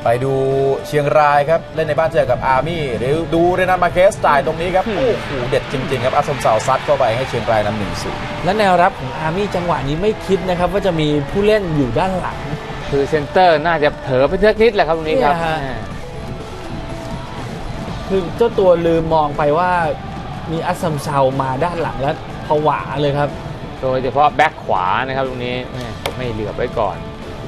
ไปดูเชียงรายครับเล่นในบ้านเจอกับอาร์มี่หรือดูเรนัลมาเกสจ่ายตรงนี้ครับโอ้โหเด็ดจริงๆครับอัสสัมเสาซัดเข้าไปให้เชียงรายนำ 1-0 และแนวรับของอาร์มี่จังหวะนี้ไม่คิดนะครับว่าจะมีผู้เล่นอยู่ด้านหลังคือเซนเตอร์น่าจะเผลอไปเล็กนิดแหละครับตรงนี้ครับคือเจ้าตัวลืมมองไปว่ามีอัสซัมเซามาด้านหลังแล้วผวาเลยครับโดยเฉพาะแบ็คขวานะครับตรงนี้ไม่เหลือบไว้ก่อน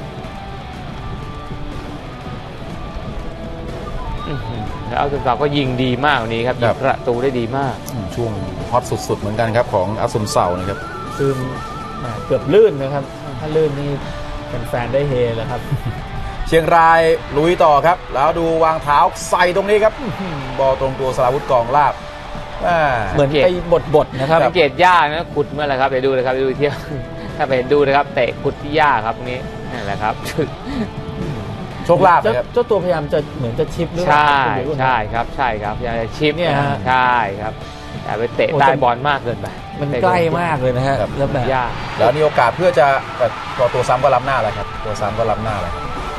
แล้วอัสซัมเซาก็ยิงดีมากวันนี้ครับยิงประตูได้ดีมากช่วงฮอตสุดๆเหมือนกันครับของอัสซัมเซานะครับคือเกือบลื่นนะครับถ้าลื่นนี่แฟนๆได้เฮเลยครับเชียงรายลุยต่อครับแล้วดูวางเท้าใส่ตรงนี้ครับบอลตรงตัวสราวุธกองลาบเหมือนไปบดนะครับสังเกตหญ้านะขุดเมื่อไรครับไปดูเลยครับไปดูเที่ยวถ้าไปดูนะครับเตะขุดที่หญ้าครับตรงนี้นั่นแหละครับโชคลาภครับเจ้าตัวพยายามจะเหมือนจะชิปด้วยใช่ครับพยายามจะชิปเนี่ยใช่ครับแต่ไปเตะใต้บอลมากเกินไปมันใกล้มากเลยนะฮะแล้วแบบยากแล้วนี่โอกาสเพื่อจะแต่ตัวซ้ำก็ล้ำหน้าแล้วครับตัวซ้ำก็ล้ำหน้าแล้ว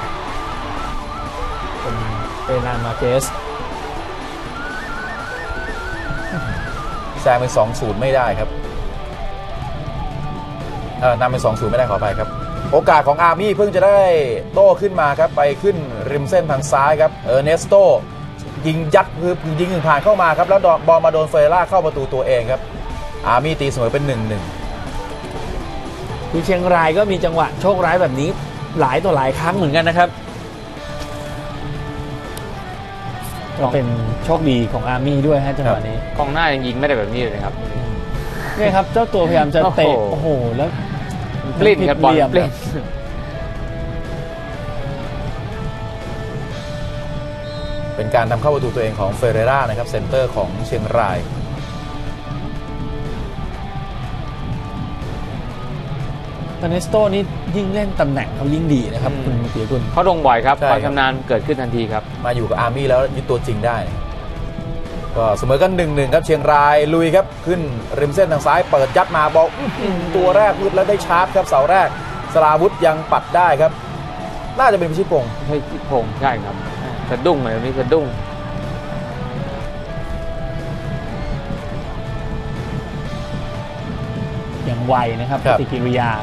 เป็นนามาเกสแซงเป็น 2-0 ไม่ได้ครับนำเป็น 2-0 ไม่ได้ขอไปครับโอกาสของอาร์มี่เพิ่งจะได้โต้ขึ้นมาครับไปขึ้นริมเส้นทางซ้ายครับเนสโตยิงยัดคือยิงผ่านเข้ามาครับแล้วบอลมาโดนเฟเรล่าเข้าประตูตัวเองครับอาร์มี่ตีเสมอเป็น 1-1 คือเชียงรายก็มีจังหวะโชคร้ายแบบนี้หลายต่อหลายครั้งเหมือนกันนะครับก็เป็นโชคดีของอาร์มี่ด้วยฮะจังหวะนี้กองหน้ายังยิงไม่ได้แบบนี้เลยครับนี่ครับเจ้าตัวพยายามจะเตะโอ้โหแล้วปลิ้นครับบอลปลิ้นเป็นการทำเข้าประตูตัวเองของเฟเรล่านะครับเซนเตอร์ของเชียงรายเนสโตนี่ยิ่งเล่นตำแหน่งเขายิ่งดีนะครับคุณเปียกุลเขาลงบ่อยครับความชำนาญเกิดขึ้นทันทีครับมาอยู่กับอาร์มี่แล้วยึดตัวจริงได้ก็เสมอกัน 1-1 ครับเชียงรายลุยครับขึ้นริมเส้นทางซ้ายเปิดยัดมาบอลตัวแรกมืดแล้วได้ชาร์จครับเสาแรกสราวุธยังปัดได้ครับน่าจะเป็นพิชิตพงษ์ใช่ครับสะดุ้งเลยนี้สะดุ้งอย่างไวนะครับปฏิกิริยา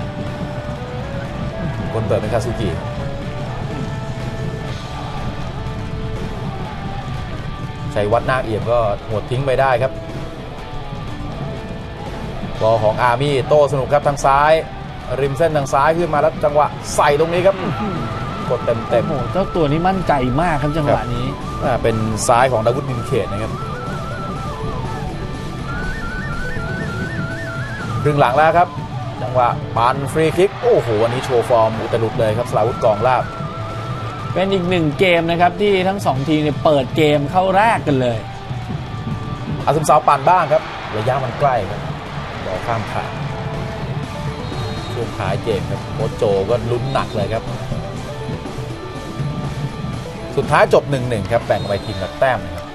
คนเปิดเป็นคาซูกิชัยวัฒน์นาคเอี่ยมก็หดทิ้งไปได้ครับบอลของอาร์มี่โต้สนุกครับทางซ้ายริมเส้นทางซ้ายขึ้นมาแล้วจังหวะใส่ตรงนี้ครับกดเต็มโอ้โหเจ้าตัวนี้มั่นใจมากครับจังหวะนี้เป็นซ้ายของดาวุฒินินเขตนะครับครึ่งหลังแล้วครับจังหวะปันฟรีคิกโอ้โหวันนี้โชว์ฟอร์มอุตลุดเลยครับสราวุธกองลาบเป็นอีกหนึ่งเกมนะครับที่ทั้งสองทีมเนี่ยเปิดเกมเข้าแรกกันเลยอัสสัมเซาปั่นบ้างครับระยะมันใกล้ครับบอลข้ามขาช่วงท้ายเกมครับโค้ชโจก็ลุ้นหนักเลยครับสุดท้ายจบ 1-1 ครับแบ่งไปทีมละแต้มนะครับ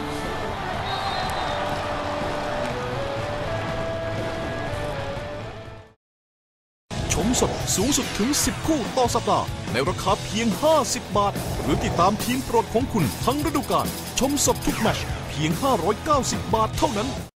ชมสดสูงสุดถึง10คู่ต่อสัปดาห์ในราคาเพียง50 บาทหรือติดตามทีมโปรดของคุณทั้งฤดูกาลชมสดทุกแมตช์เพียง590 บาทเท่านั้น